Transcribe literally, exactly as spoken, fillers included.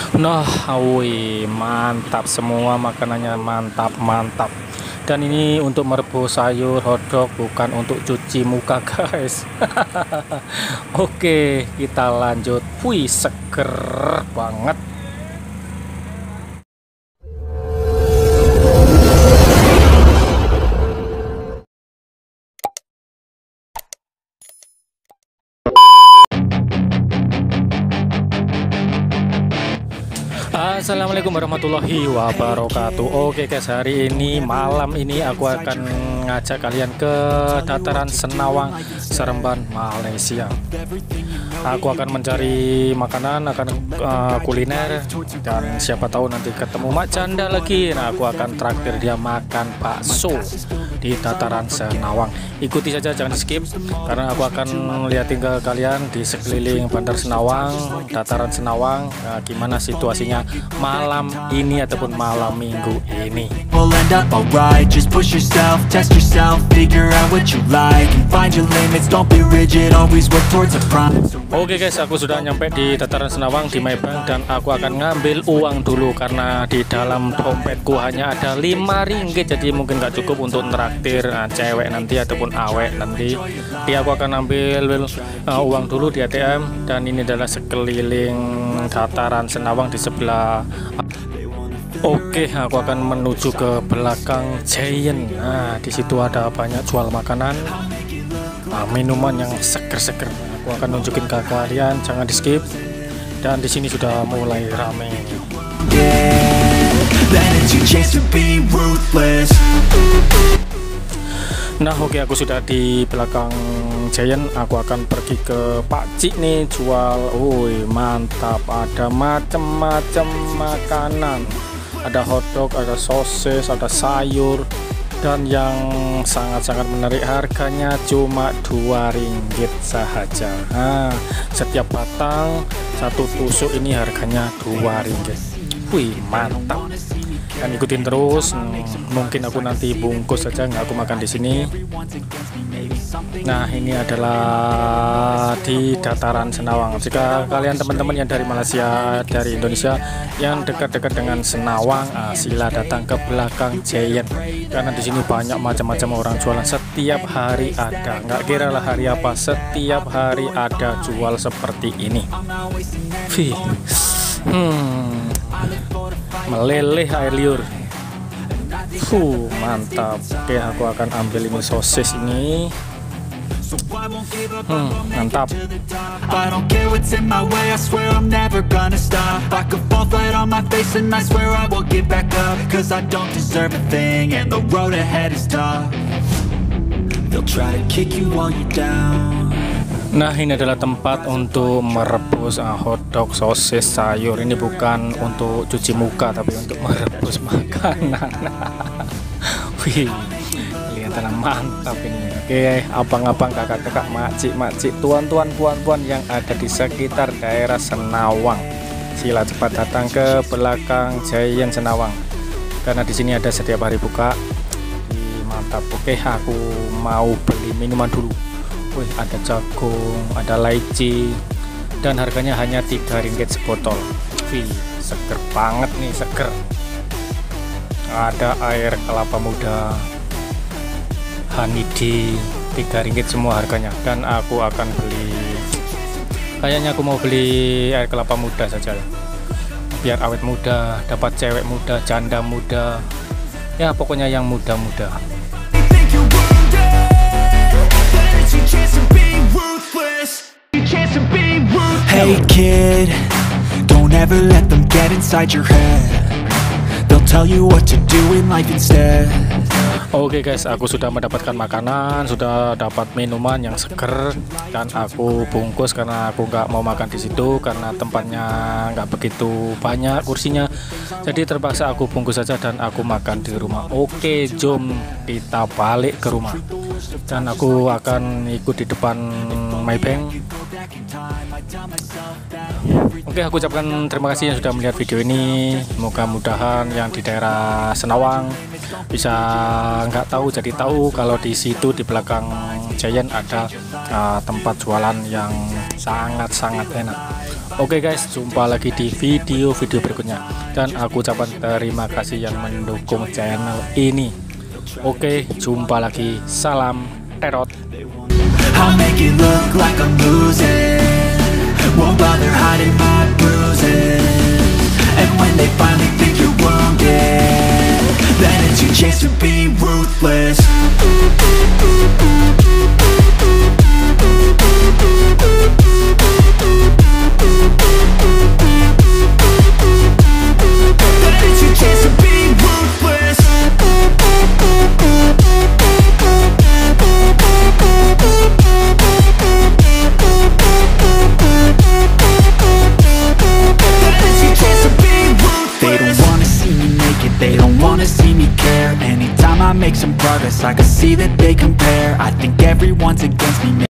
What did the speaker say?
Nah, wih, mantap semua makanannya, mantap mantap. Dan ini untuk merebus sayur hotdog, bukan untuk cuci muka, guys. Oke, kita lanjut. Wih, seger banget. Assalamualaikum warahmatullahi wabarakatuh. Oke guys, hari ini malam ini aku akan ngajak kalian ke dataran Senawang, Seremban, Malaysia. Aku akan mencari makanan, akan uh, kuliner, dan siapa tahu nanti ketemu Mak Janda lagi. Nah, aku akan traktir dia makan bakso di dataran Senawang. Ikuti saja, jangan di skip, karena aku akan lihatin ke kalian di sekeliling Bandar Senawang, dataran Senawang, nah, gimana situasinya malam ini ataupun malam minggu ini. Oke guys, aku sudah nyampe di dataran Senawang di Maybank, dan aku akan ngambil uang dulu karena di dalam dompetku hanya ada lima ringgit, jadi mungkin gak cukup untuk traktir nah, cewek nanti ataupun awek nanti. Jadi aku akan ambil uh, uang dulu di A T M, dan ini adalah sekeliling dataran Senawang di sebelah. Oke, aku akan menuju ke belakang Giant. Nah, di situ ada banyak jual makanan, nah, minuman yang seger-seger. Aku akan nunjukin ke kalian, jangan di skip. Dan di sini sudah mulai rame. Nah, oke, aku sudah di belakang Giant. Aku akan pergi ke Pak Cik nih, jual. Woi, mantap, ada macam-macam makanan. Ada hotdog, ada sosis, ada sayur, dan yang sangat-sangat menarik, harganya cuma dua ringgit saja. Nah, setiap batang satu tusuk ini harganya dua ringgit. Wih, mantap. Dan ikutin terus, hmm, mungkin aku nanti bungkus saja, nggak aku makan di sini. Nah, ini adalah di dataran Senawang. Jika kalian teman-teman yang dari Malaysia, dari Indonesia, yang dekat-dekat dengan Senawang, ah, sila datang ke belakang Giant, karena di sini banyak macam-macam orang jualan. Setiap hari ada, nggak kira lah hari apa, setiap hari ada jual seperti ini. Vih, hmm, meleleh air liur. Fuh, mantap. Oke, aku akan ambil ini sosis ini. Hmm, mantap. Nah, ini adalah tempat untuk merebus uh, hotdog, sosis, sayur. Ini bukan untuk cuci muka, tapi untuk merebus makanan. Wih, kelihatan mantap ini. Oke, abang-abang, kakak-kakak, makcik-makcik, tuan-tuan, puan-puan yang ada di sekitar daerah Senawang, sila cepat datang ke belakang Giant Senawang, karena di sini ada setiap hari buka. Wih, mantap. Oke, aku mau beli minuman dulu. Wih, ada jagung, ada lychee, dan harganya hanya tiga ringgit sebotol. Wih, seger banget nih, seger. Ada air kelapa muda, honey tea, tiga ringgit semua harganya. Dan aku akan beli, kayaknya aku mau beli air kelapa muda saja, biar awet muda, dapat cewek muda, janda muda, ya pokoknya yang muda-muda. Hey kid, don't ever let them get inside your head. They'll tell you what to do in life instead. Oke guys, aku sudah mendapatkan makanan, sudah dapat minuman yang seger, dan aku bungkus karena aku nggak mau makan di situ karena tempatnya nggak begitu banyak kursinya. Jadi terpaksa aku bungkus saja dan aku makan di rumah. Oke, jom kita balik ke rumah. Dan aku akan ikut di depan Maybank. Oke, aku ucapkan terima kasih yang sudah melihat video ini. Mudah-mudahan yang di daerah Senawang bisa nggak tahu jadi tahu kalau di situ di belakang Giant ada uh, tempat jualan yang sangat-sangat enak. Oke guys, jumpa lagi di video-video berikutnya. Dan aku ucapkan terima kasih yang mendukung channel ini. Oke, jumpa lagi. Salam terot. I'll make it look like I'm losing, won't bother hiding my bruises. And when they finally think you're wounded, then it's your chance to be ruthless. I make some progress, I can see that they compare. I think everyone's against me.